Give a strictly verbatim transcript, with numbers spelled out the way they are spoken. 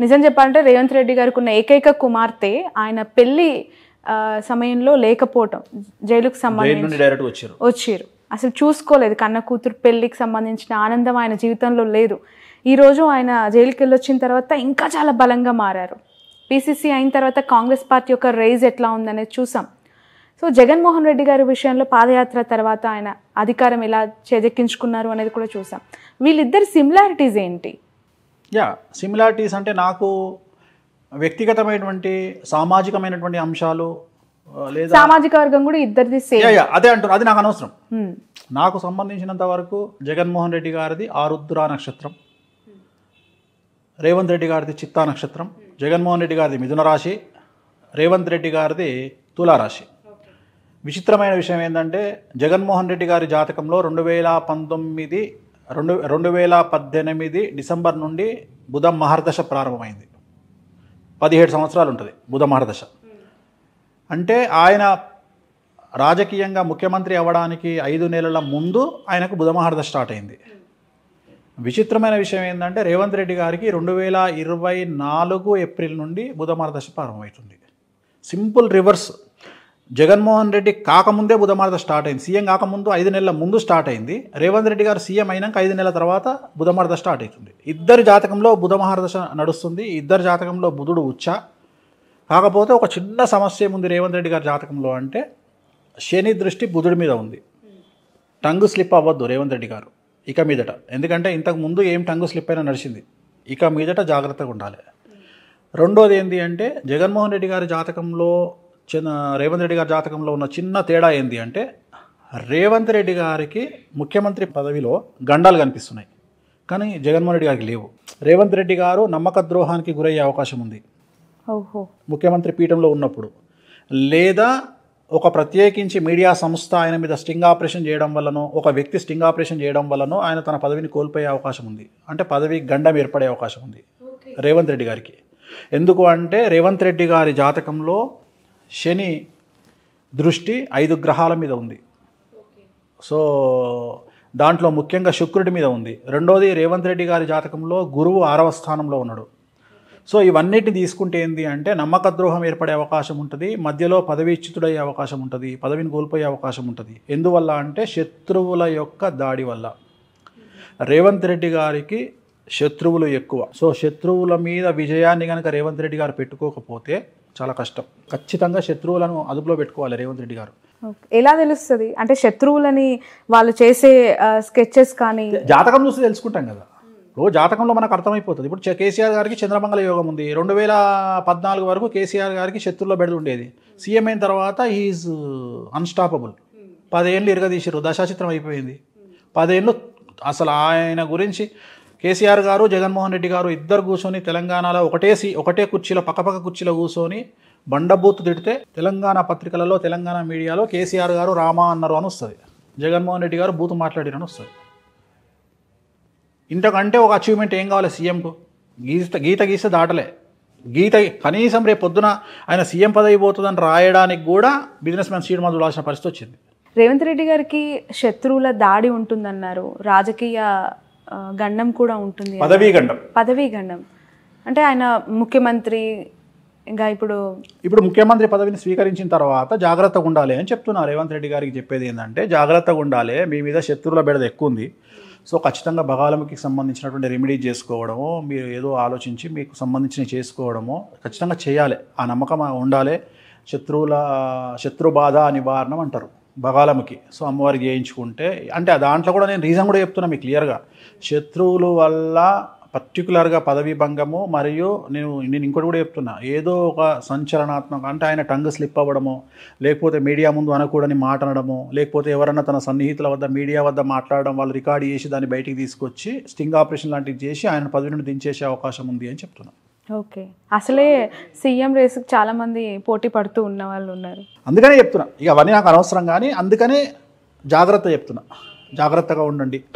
నిజం చెప్పాలంటే రేవంత్ రెడ్డి గారికి ఉన్న ఏకైక కుమార్తె ఆయన పెళ్లి సమయంలో లేకపోవటం, జైలుకు సంబంధించి డైరెక్ట్ వచ్చారు వచ్చారు అసలు చూసుకోలేదు. కన్న కూతురు పెళ్లికి సంబంధించిన ఆనందం ఆయన జీవితంలో లేదు. ఈరోజు ఆయన జైలుకి వెళ్ళి వచ్చిన తర్వాత ఇంకా చాలా బలంగా మారారు. పీసీసీ అయిన తర్వాత కాంగ్రెస్ పార్టీ యొక్క రైజ్ ఎట్లా ఉందనేది చూసాం. సో జగన్మోహన్ రెడ్డి గారి విషయంలో పాదయాత్ర తర్వాత ఆయన అధికారం ఎలా చేజెక్కించుకున్నారు అనేది కూడా చూసాం. వీళ్ళిద్దరి సిమిలారిటీస్ ఏంటి? యా సిమిలారిటీస్ అంటే నాకు వ్యక్తిగతమైనటువంటి సామాజికమైనటువంటి అంశాలు లేదా సామాజిక వర్గం కూడా ఇద్దరిది సేమ్. అదే అంటారు, అది నాకు అనవసరం. నాకు సంబంధించినంత వరకు జగన్మోహన్ రెడ్డి గారిది ఆరుద్ర నక్షత్రం, రేవంత్ రెడ్డి గారిది చిత్తా నక్షత్రం. జగన్మోహన్ రెడ్డి గారిది మిథున రాశి, రేవంత్ రెడ్డి గారిది తులారాశి. విచిత్రమైన విషయం ఏంటంటే జగన్మోహన్ రెడ్డి గారి జాతకంలో రెండు వేల పంతొమ్మిది రెండు రెండు వేల పద్దెనిమిది డిసెంబర్ నుండి బుధ మహర్దశ ప్రారంభమైంది. పదిహేడు సంవత్సరాలు ఉంటుంది బుధ మహర్దశ. అంటే ఆయన రాజకీయంగా ముఖ్యమంత్రి అవ్వడానికి ఐదు నెలల ముందు ఆయనకు బుధ మహర్దశ స్టార్ట్ అయింది. విచిత్రమైన విషయం ఏంటంటే రేవంత్ రెడ్డి గారికి రెండు వేల ఇరవై నాలుగు ఏప్రిల్ నుండి బుధ మహర్దశ ప్రారంభమవుతుంది. Simple reverse. జగన్మోహన్ రెడ్డి కాకముందే బుధ మహర్దశ స్టార్ట్ అయింది. సీఎం కాకముందు ఐదు నెలల ముందు స్టార్ట్ అయింది. రేవంత్ రెడ్డి గారు సీఎం అయినాక ఐదు నెలల తర్వాత బుధ మహర్దశ స్టార్ట్ అవుతుంది. ఇద్దరి జాతకంలో బుధ మహర్దశ నడుస్తుంది. ఇద్దరి జాతకంలో బుధుడు ఉచ్చ. కాకపోతే ఒక చిన్న సమస్య ఏముంది రేవంత్ రెడ్డి గారి జాతకంలో అంటే శని దృష్టి బుధుడి మీద ఉంది. టంగు స్లిప్ అవ్వద్దు రేవంత్ రెడ్డి గారు ఇక మీదట. ఎందుకంటే ఇంతకు ముందు ఏం టంగు స్లిప్ అయినా నడిచింది. ఇక మీదట జాగ్రత్తగా ఉండాలి. రెండోది ఏంటి అంటే జగన్మోహన్ రెడ్డి గారి జాతకంలో చిన్న రేవంత్ రెడ్డి గారి జాతకంలో ఉన్న చిన్న తేడా ఏంటి అంటే రేవంత్ రెడ్డి గారికి ముఖ్యమంత్రి పదవిలో గండాలు కనిపిస్తున్నాయి, కానీ జగన్మోహన్ రెడ్డి గారికి లేవు. రేవంత్ రెడ్డి గారు నమ్మక ద్రోహానికి గురయ్యే అవకాశం ఉంది ముఖ్యమంత్రి పీఠంలో ఉన్నప్పుడు, లేదా ఒక ప్రత్యేకించి మీడియా సంస్థ ఆయన మీద స్టింగ్ ఆపరేషన్ చేయడం వల్లనో, ఒక వ్యక్తి స్టింగ్ ఆపరేషన్ చేయడం వల్లనో ఆయన తన పదవిని కోల్పోయే అవకాశం ఉంది. అంటే పదవి గండం ఏర్పడే అవకాశం ఉంది రేవంత్ రెడ్డి గారికి. ఎందుకు అంటే రేవంత్ రెడ్డి గారి జాతకంలో శని దృష్టి ఐదు గ్రహాల మీద ఉంది. సో దాంట్లో ముఖ్యంగా శుక్రుడి మీద ఉంది. రెండోది రేవంత్ రెడ్డి గారి జాతకంలో గురువు ఆరవ స్థానంలో ఉన్నాడు. సో ఇవన్నిటిని తీసుకుంటే ఏంటి అంటే నమ్మక ద్రోహం ఏర్పడే అవకాశం ఉంటుంది, మధ్యలో పదవీచ్యుతుడయ్యే అవకాశం ఉంటుంది, పదవిని కోల్పోయే అవకాశం ఉంటుంది. ఎందువల్ల అంటే శత్రువుల యొక్క దాడి వల్ల. రేవంత్ రెడ్డి గారికి శత్రువులు ఎక్కువ. సో శత్రువుల మీద విజయాన్ని కనుక రేవంత్ రెడ్డి గారు పెట్టుకోకపోతే చాలా కష్టం. ఖచ్చితంగా శత్రువులను అదుపులో పెట్టుకోవాలి రేవంత్ రెడ్డి గారు. ఎలా తెలుస్తుంది అంటే శత్రువులని వాళ్ళు చేసే స్కెచెస్ కానీ జాతకం చూస్తే తెలుసుకుంటాం కదా. ఓ జాతకంలో మనకు అర్థమైపోతుంది. ఇప్పుడు కేసీఆర్ గారికి చంద్రమంగళ యోగం ఉంది. రెండు వేల పద్నాలుగు వరకు కేసీఆర్ గారికి శత్రువులో బెడద ఉండేది. సీఎం అయిన తర్వాత హీఈస్ అన్స్టాపబుల్. పదేళ్ళు ఇరగదీసారు, దశాచిత్రం అయిపోయింది. పదేళ్ళు అసలు ఆయన గురించి కేసీఆర్ గారు జగన్మోహన్ రెడ్డి గారు ఇద్దరు కూర్చొని తెలంగాణలో ఒకటే సీ ఒకటే కుర్చీలో పక్కపక్క కుర్చీలో కూర్చొని బండబూత్ తిడితే తెలంగాణ పత్రికలలో తెలంగాణ మీడియాలో కేసీఆర్ గారు రామా అన్నారు అని వస్తుంది, జగన్మోహన్ రెడ్డి గారు బూతు మాట్లాడిరని వస్తుంది. ఇంతకంటే ఒక అచీవ్మెంట్ ఏం కావాలి సీఎంకు? గీత గీత గీస్తే దాటలే. గీత కనీసం రేపు పొద్దున ఆయన సీఎం పదవి పోతుందని రాయడానికి కూడా బిజినెస్ మ్యాన్ సీడ్ మందు రాసిన పరిస్థితి వచ్చింది. రేవంత్ రెడ్డి గారికి శత్రువుల దాడి ఉంటుందన్నారు, రాజకీయ గండం కూడా ఉంటుంది, పదవీ గండం. పదవీ గండం అంటే ఆయన ముఖ్యమంత్రి ఇంకా ఇప్పుడు ఇప్పుడు ముఖ్యమంత్రి పదవిని స్వీకరించిన తర్వాత జాగ్రత్తగా ఉండాలి అని చెప్తున్నారు. రేవంత్ రెడ్డి గారికి చెప్పేది ఏంటంటే జాగ్రత్తగా ఉండాలి, మీ మీద శత్రువుల బెడద ఎక్కువ ఉంది. సో ఖచ్చితంగా బగాలముకి సంబంధించినటువంటి రెమెడీ చేసుకోవడమో, మీరు ఏదో ఆలోచించి మీకు సంబంధించిన చేసుకోవడమో ఖచ్చితంగా చేయాలి. ఆ నమ్మకం ఉండాలి. శత్రువుల శత్రు బాధ నివారణం అంటారు బగాలముకి. సో అమ్మవారికి చేయించుకుంటే అంటే దాంట్లో కూడా నేను రీజన్ కూడా చెప్తున్నా మీకు క్లియర్గా. శత్రువుల వల్ల పర్టికులర్గా పదవీ భంగము, మరియు నేను నేను ఇంకోటి కూడా చెప్తున్నా, ఏదో ఒక సంచలనాత్మక అంటే ఆయన టంగ్ స్లిప్ అవ్వడమో, లేకపోతే మీడియా ముందు అనకూడని మాట అనడమో, లేకపోతే ఎవరన్నా తన సన్నిహితుల వద్ద మీడియా వద్ద మాట్లాడడం వాళ్ళు రికార్డ్ చేసి దాన్ని బయటికి తీసుకొచ్చి స్టింగ్ ఆపరేషన్ లాంటివి చేసి ఆయన పదవి నుండి దించేసే అవకాశం ఉంది అని చెప్తున్నా. ఓకే, అసలే సీఎం రేసుకు చాలా మంది పోటీ పడుతూ ఉన్న వాళ్ళు ఉన్నారు. అందుకనే చెప్తున్నా, ఇక అవన్నీ నాకు అనవసరం కానీ అందుకనే జాగ్రత్త చెప్తున్నా, జాగ్రత్తగా ఉండండి.